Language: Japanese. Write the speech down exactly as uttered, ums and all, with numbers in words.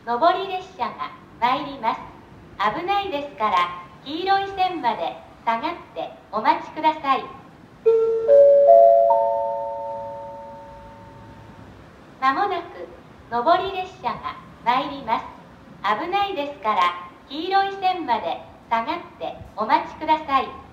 上り列車が参ります。危ないですから、黄色い線まで下がってお待ちください。まもなく上り列車が参ります。危ないですから、黄色い線まで下がってお待ちください。